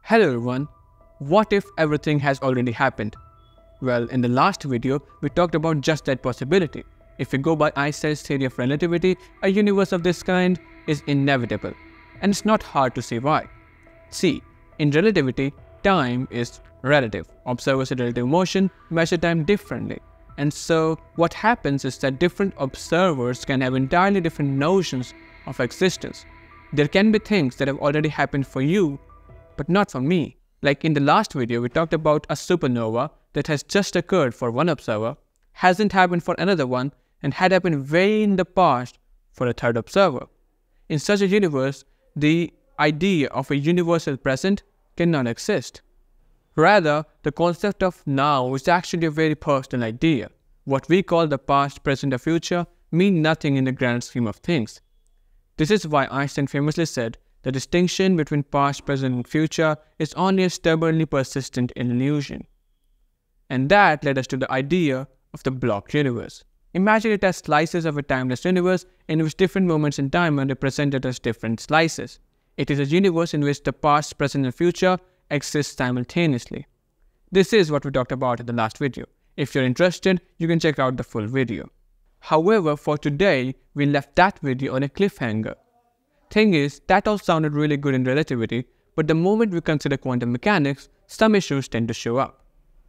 Hello everyone, what if everything has already happened? Well, in the last video, we talked about just that possibility. If we go by Einstein's theory of relativity, a universe of this kind is inevitable. And it's not hard to see why. See, in relativity, time is relative. Observers in relative motion measure time differently. And so, what happens is that different observers can have entirely different notions of existence. There can be things that have already happened for you, but not for me. Like in the last video, we talked about a supernova that has just occurred for one observer, hasn't happened for another one, and had happened way in the past for a third observer. In such a universe, the idea of a universal present cannot exist. Rather, the concept of now is actually a very personal idea. What we call the past, present, or future mean nothing in the grand scheme of things. This is why Einstein famously said, the distinction between past, present, and future is only a stubbornly persistent illusion. And that led us to the idea of the block universe. Imagine it as slices of a timeless universe in which different moments in time are represented as different slices. It is a universe in which the past, present, and future exist simultaneously. This is what we talked about in the last video. If you're interested, you can check out the full video. However, for today, we left that video on a cliffhanger. Thing is, that all sounded really good in relativity, but the moment we consider quantum mechanics, some issues tend to show up.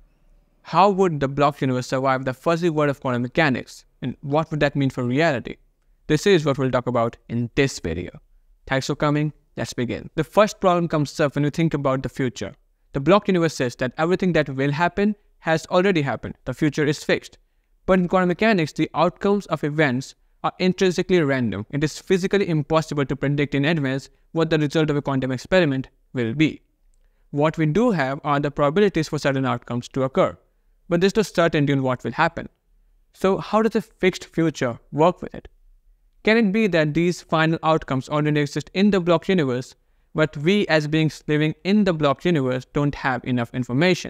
How would the block universe survive the fuzzy world of quantum mechanics? And what would that mean for reality? This is what we'll talk about in this video. Thanks for coming, let's begin. The first problem comes up when we think about the future. The block universe says that everything that will happen has already happened, the future is fixed. But in quantum mechanics, the outcomes of events are intrinsically random. It is physically impossible to predict in advance what the result of a quantum experiment will be. What we do have are the probabilities for certain outcomes to occur, but there's no certainty on what will happen. So how does a fixed future work with it? Can it be that these final outcomes already exist in the block universe, but we as beings living in the block universe don't have enough information?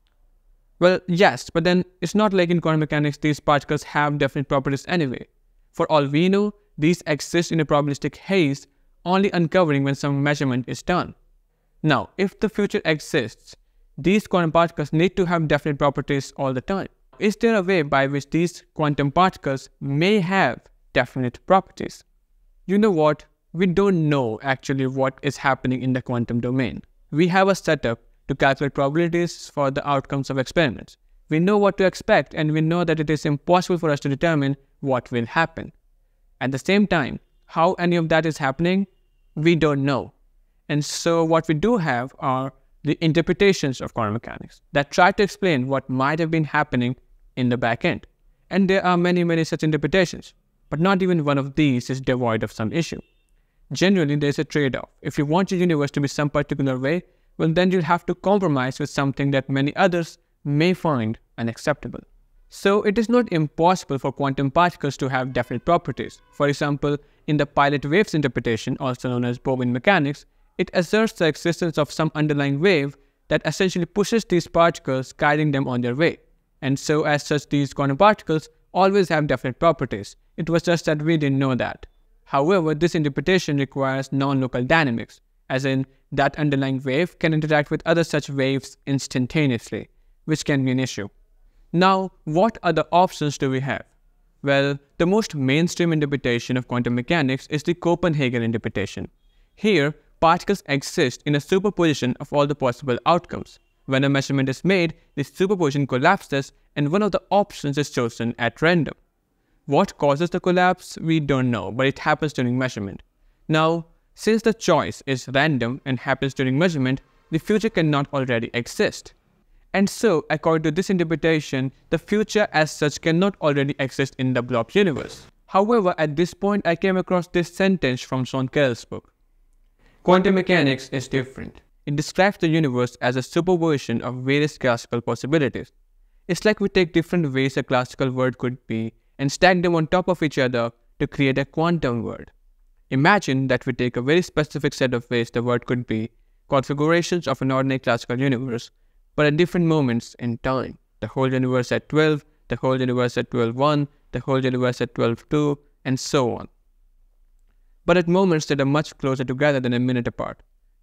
Well, yes, but then it's not like in quantum mechanics these particles have definite properties anyway. For all we know, these exist in a probabilistic haze, only uncovering when some measurement is done. Now, if the future exists, these quantum particles need to have definite properties all the time. Is there a way by which these quantum particles may have definite properties? You know what? We don't know actually what is happening in the quantum domain. We have a setup to calculate probabilities for the outcomes of experiments. We know what to expect, and we know that it is impossible for us to determine what will happen. At the same time, how any of that is happening, we don't know. And so what we do have are the interpretations of quantum mechanics that try to explain what might have been happening in the back end. And there are many such interpretations, but not even one of these is devoid of some issue. Generally, there is a trade-off. If you want your universe to be some particular way, well then you'll have to compromise with something that many others may find unacceptable. So it is not impossible for quantum particles to have definite properties. For example, in the pilot waves interpretation, also known as Bobin mechanics, it asserts the existence of some underlying wave that essentially pushes these particles, guiding them on their way. And so as such, these quantum particles always have definite properties. It was just that we didn't know that. However, this interpretation requires non-local dynamics, as in that underlying wave can interact with other such waves instantaneously, which can be an issue. Now, what other options do we have? Well, the most mainstream interpretation of quantum mechanics is the Copenhagen interpretation. Here, particles exist in a superposition of all the possible outcomes. When a measurement is made, the superposition collapses and one of the options is chosen at random. What causes the collapse? We don't know, but it happens during measurement. Now, since the choice is random and happens during measurement, the future cannot already exist. And so, according to this interpretation, the future as such cannot already exist in the block universe. However, at this point, I came across this sentence from Sean Carroll's book. Quantum mechanics is different. It describes the universe as a superposition of various classical possibilities. It's like we take different ways a classical world could be and stack them on top of each other to create a quantum world. Imagine that we take a very specific set of ways the world could be, configurations of an ordinary classical universe, but at different moments in time. The whole universe at 12, the whole universe at 12.1, the whole universe at 12.2, and so on. But at moments that are much closer together than a minute apart.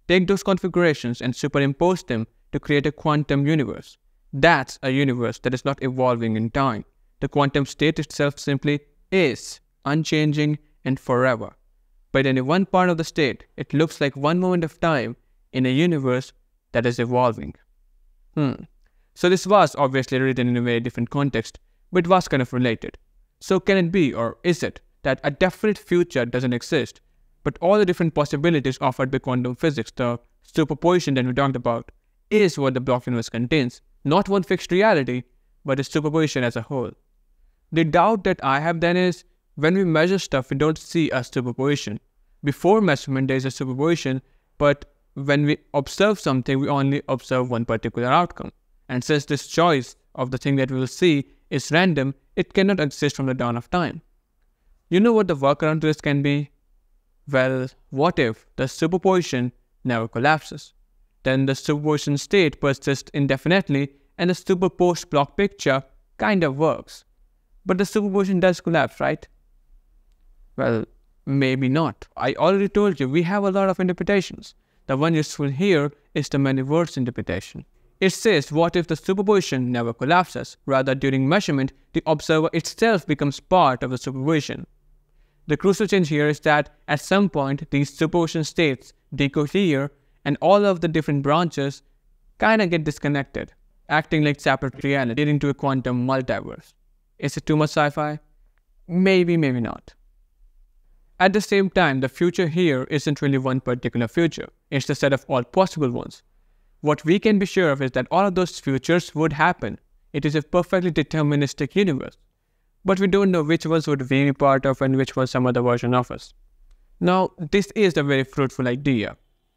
take those configurations and superimpose them to create a quantum universe. That's a universe that is not evolving in time. The quantum state itself simply is, unchanging and forever. But in one part of the state, it looks like one moment of time in a universe that is evolving. So this was obviously written in a very different context, but it was kind of related. So can it be, or is it, that a definite future doesn't exist, but all the different possibilities offered by quantum physics, the superposition that we talked about, is what the block universe contains, not one fixed reality, but a superposition as a whole? The doubt that I have then is, when we measure stuff, we don't see a superposition. Before measurement, there is a superposition, but when we observe something, we only observe one particular outcome. And since this choice of the thing that we will see is random, it cannot exist from the dawn of time. You know what the workaround to this can be? Well, what if the superposition never collapses? Then the superposition state persists indefinitely and the superposed block picture kind of works. But the superposition does collapse, right? Well, maybe not. I already told you we have a lot of interpretations. The one useful here is the many-words interpretation. It says, what if the superposition never collapses? Rather, during measurement, the observer itself becomes part of the superposition. The crucial change here is that at some point, these superposition states decohere and all of the different branches kind of get disconnected, acting like separate reality, leading to a quantum multiverse. Is it too much sci-fi? Maybe, maybe not. At the same time, the future here isn't really one particular future. It's the set of all possible ones. What we can be sure of is that all of those futures would happen. It is a perfectly deterministic universe. But we don't know which ones would we be part of and which was some other version of us. Now, this is a very fruitful idea.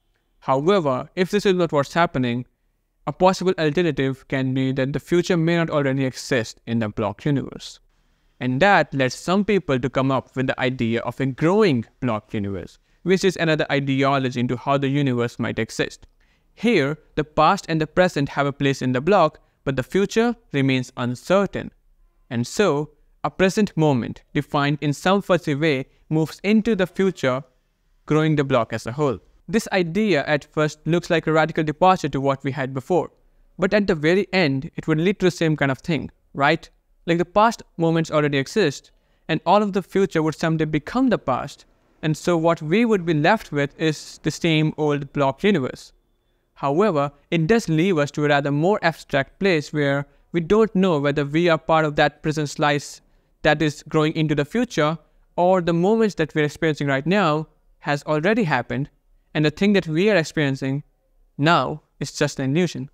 However, if this is not what's happening, a possible alternative can be that the future may not already exist in the block universe. And that led some people to come up with the idea of a growing block universe, which is another ideology into how the universe might exist. Here, the past and the present have a place in the block, but the future remains uncertain. And so, a present moment, defined in some fuzzy way, moves into the future, growing the block as a whole. This idea at first looks like a radical departure to what we had before, but at the very end, it would lead to the same kind of thing, right? Like the past moments already exist, and all of the future would someday become the past, and so what we would be left with is the same old block universe. However, it does leave us to a rather more abstract place where we don't know whether we are part of that present slice that is growing into the future, or the moments that we're experiencing right now has already happened, and the thing that we are experiencing now is just an illusion.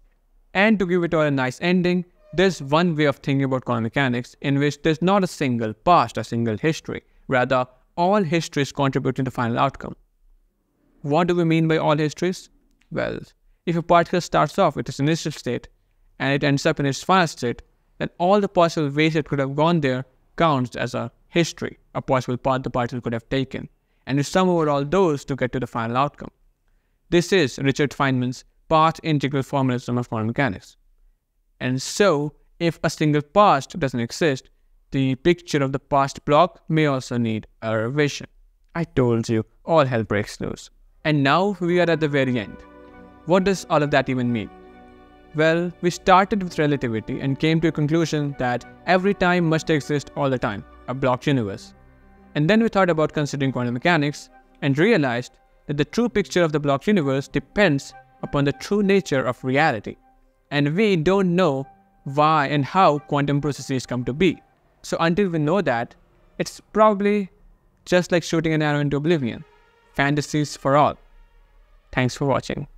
And to give it all a nice ending, there's one way of thinking about quantum mechanics in which there's not a single past, a single history. Rather, all histories contribute to the final outcome. What do we mean by all histories? Well, if a particle starts off with its initial state and it ends up in its final state, then all the possible ways it could have gone there counts as a history, a possible path the particle could have taken, and you sum over all those to get to the final outcome. This is Richard Feynman's path integral formalism of quantum mechanics. And so, if a single past doesn't exist, the picture of the past block may also need a revision. I told you, all hell breaks loose. And now we are at the very end. What does all of that even mean? Well, we started with relativity and came to a conclusion that every time must exist all the time, a block universe. And then we thought about considering quantum mechanics and realized that the true picture of the block universe depends upon the true nature of reality. And we don't know why and how quantum processes come to be. So until we know that, it's probably just like shooting an arrow into oblivion. Fantasies for all. Thanks for watching.